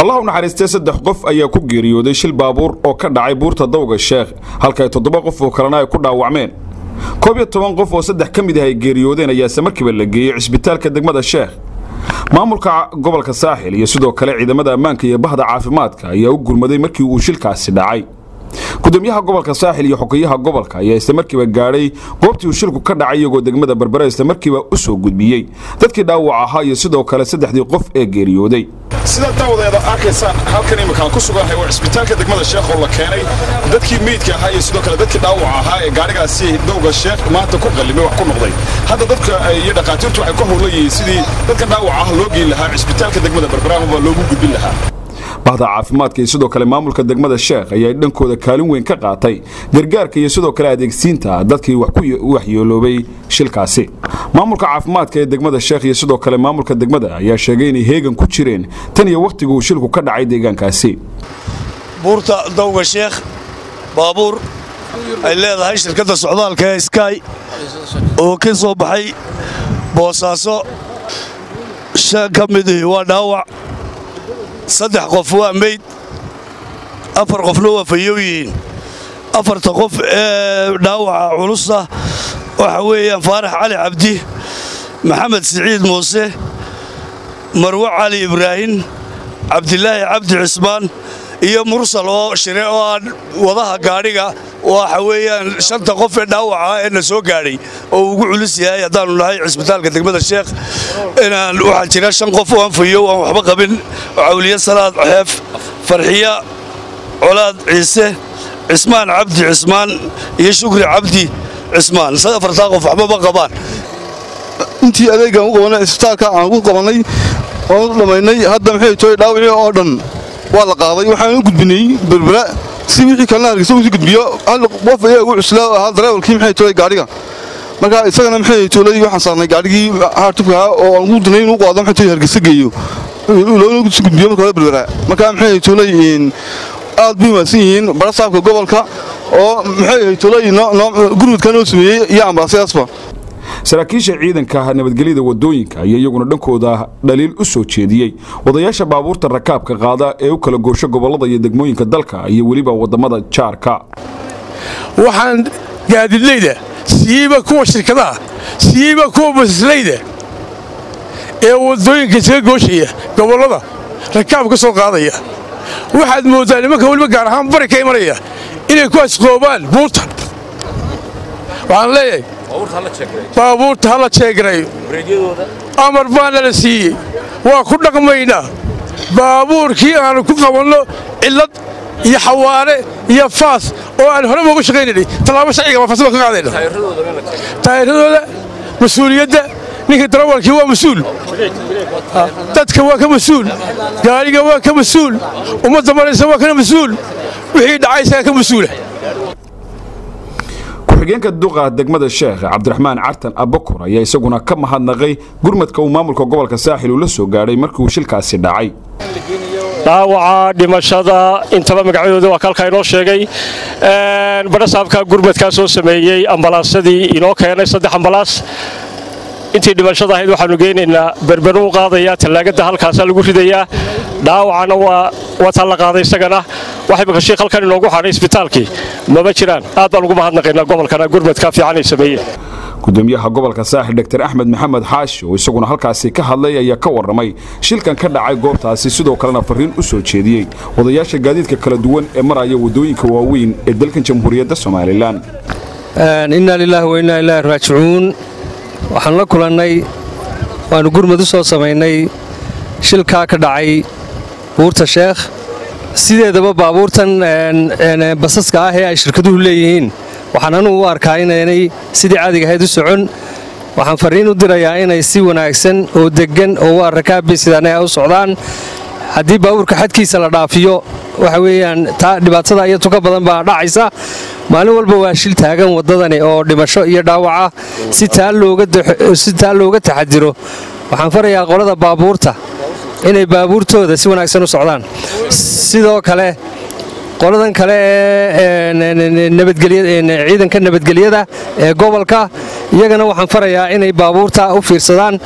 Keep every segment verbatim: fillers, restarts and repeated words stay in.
الله naxariistay saddex qof ayaa ku geeriyooday shil baabuur oo ka dhacay buurta Dawga Sheekh halka toddoba qof oo kalena ay ku dhaawacmeen koob iyo toban qof oo saddex kamid ah ay geeriyoodeen ayaa markiiba la geeyay isbitaalka degmada Sheekh maamulka gobolka Saaxil iyo sidoo kale ciidamada ammaanka iyo bahda caafimaadka ayaa u gurmaday markii uu shilkaasi dhacay gudoomiyaha gobolka Saaxil iyo xogeyaha gobolka ayaa isla markiiba gaaray goobtii uu shilku ka dhacay iyagoo degmada Berbera isla markiiba u soo gudbiyay dadkii dhaawac ahaa iyo sidoo kale saddexdii qof ee geeriyooday sida daawadeeda arkaysan halkan imika ku sugan waa isbitaalka degmada Sheekh oo la keenay dadkii meedka ahaa iyo sidoo kale dadkii dhaawac ahaa ee gaarigaasi Dawga Sheekh maanta ku qalimay wax ku noqday hadda dadka iyo dhaqaatiirtu waxay ku howlayeen sidii dadka dhaawac ah loo geeyay lahaa isbitaalka degmada Berbera oo loogu gudbin lahaa bahda caafimaadka iyo sidoo kale maamulka degmada Sheekh ayaa dhankooda kaalin weyn ka qaatay gargaarka iyo sidoo kale adeegsiinta dadkii wax ku waxyeeloobay shilkaasi maamulka caafimaadka ee degmada Sheekh iyo sidoo kale maamulka degmada ayaa sheegay in heegan ku jireen tan iyo waqtiga uu shilku ka dhacay deegaankaasi buurta Dawga Sheekh baabuur ay leedahay shirkadda socdaalka ee Sky oo ka soo baxay Boosaaso shan ka mid ah waa dhaawac saddex qof waa meyd afar qofna waa fayowiin afarta qof ee dhaawaca culus ah waxa weeyaan Faarax Cali Cabdi Maxamed Saciid Muuse Marwa Cali Ibrahim Cabdilaahi Cabdi Cismaan iyo Mursal oo shiree oo wadaha gaariga waxa weeyaan shanta qof ee dhaawaca ee soo gaaray oo ugu culus yahay hadaan nahay isbitaalka degmada Sheekh inaan waxa jira shan qof oo fayo oo waxba qabin Awliya Salaad Xeef Farxiya Colaad Ciise Cismaan Cabdi Cismaan iyo Shukri Cabdi Cismaan safarta qof waxba ma qabaan intii adeegan u qabanay isbitaalka aan ugu qabanay oo dhamaynay hadda maxay tooy dhaawaci oo dhan waa la qaaday waxaan u gudbinay Berbera si wixii kalena hargeysa uu gudbiyo hal qof ayaa ugu cuslaa hal darawalkii maxay tooy gaariga marka isagana maxay toolay waxaan saarnay gaarigii hartubka oo aan ugu dinayn u qaado maxay tooy hargeysa geeyo loo gudbiyo marka Berbera marka maxay toolay in aad bi maasiin barasaabka gobolka oo maxay toolay gurmudkan oo sameeyay iyo ambassador saraakiisha ciidanka nabadgelyada wadooyinka ayaa iyaguna dhankooda dhaliil u soo jeediyay wadayaasha baabuurta rakaabka qaada ee u kala goosho gobolada iyo degmooyinka dalka iyo waliba wadamada jaarka waxaan gaadiidleyda siiba kuwa shirkadaha siiba kuwa basleyda ee wadooyinka isaga gooshaya gobolada rakaab ka soo qaadaya waxaad moodaa nimanka waliba gaar ahaan bari ka imanaya inay ku asqoobaan buurta waxaan leeyahay baabuurta hala jeegreeyo amar baana la siiyey waa ku dhaqmaynaa baabuurkii aanu ku qabanno cillad iyo xawaare iyo faas oo aan horeba uga shaqaynaynay tallaabo sharciga waa farsamo ka qaadayna taayiradooda mas-uuliyadda ninka darawalkii waa mas-uul dadka waa ka mas-uul gaariga waa ka mas-uul ummadda maraysa waa kana mas-uul wixii dhacaysaa ka mas-uula xigeenka duqa degmada Sheekh Cabdiraxmaan Cartan Abakur ayaa isaguna ka mahadnaqay gurmadka uu maamulka gobolka Saaxil uu la soo gaaray markii uu shilkaasi dhacay dhaawaca dhimashada intaba magacadooda waa kalka inoo sheegay een barasaabka gurmadka soo sameeyay ambalaasadii inoo keenay saddex ambalaas intii dhimashada ahayd waxaanu geenaynaa Berbera u qaadaya talaagada halkaas lagu ridayaa dhaawacana waa wata la qaaday isagana waxay baqashay qalkan inoogu xaray isbitaalkii maba jiraan aad baan ugu mahadnaqaynaa gobolkana gurmadka fiican ay sameeyeen gudoomiyaha gobolka Saaxil Doctor Axmed Maxamed Xaashi oo isaguna halkaasi ka hadlay ayaa ka waramay shilkan ka dhacay goobtaasi sidoo kalena fariin u soo jeediyay wadayaasha gaadiidka kala duwan ee maraya wadooyinka waaweyn ee dalka Jamhuuriyadda Soomaaliland inna lillahi wa inna ilayhi raaji'uun waxaan la kulannay waanu gurmad u soo sameynay shilka ka dhacay buurta Sheekh sideedaba baabuurtan basaska ah ee ay shirkaduhu leeyihiin waxaan anu u arkaa inay sidii caadiga ahayd u socon waxaan fariin u dirayaa inay si wanaagsan oo degan oo waa rakaab sidaan ay u socdaan haddii baabuurka xadkiisa la dhaafiyo waxa weeyaan taa dhibaatada iyo tuka badan baa dhacaysa maalin walba waa shil taagan wadadani oo dhimasho iyo dhaawac si taa looga si taa looga taxadiro waxaan farayaa qolada baabuurta inay baabuurtooda si wanaagsan u socdaan sidoo kale qoladan kale ee nabadgelyada ciidanka nabadgelyada ee gobolka iyagana waxaan farayaa inay baabuurta u fiirsadaan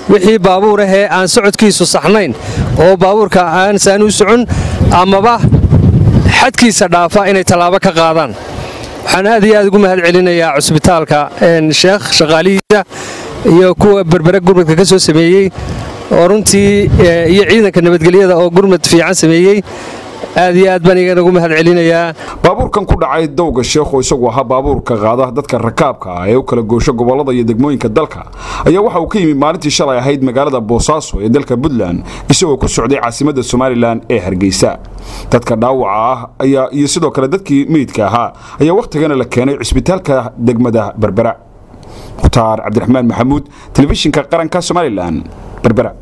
wixii baabuur ah ee aan socodkiisu saxnayn oo baabuurka aan saan u socon amaba xadkiisa dhaafa inay tallaabo ka qaadaan waxaan aad iyo aad ugu mahad celinayaa cusbitaalka sheekh shaqaalihiisa iyo kuwa berbera gurmadka ka soo sameeyey oo runtii iyo ciidanka nabadgelyada oo gurmad fiican sameeyey aad iyo aad baan igana ugu mahad celinayaa baabuurkan ku dhacay dowga sheekh oo isagu ahaa baabuurka qaada dadka rakaabka ah ee u kala goosho gobolada iyo degmooyinka dalka ayaa waxa uu ka yimid maalintii shalay ahayd magaalada Boosaaso ee dalka Puntland isagoo ku socday caasimadda Somaliland ee Hargeysa dadka dhaawaca ah ayaa iyo sidoo kale dadkii meydka ahaa ayaa waqtigan la keenay cisbitaalka degmada Berbera Mukhtaar Cabdiraxmaan Maxamuud telefishinka qaranka Somaliland Berbera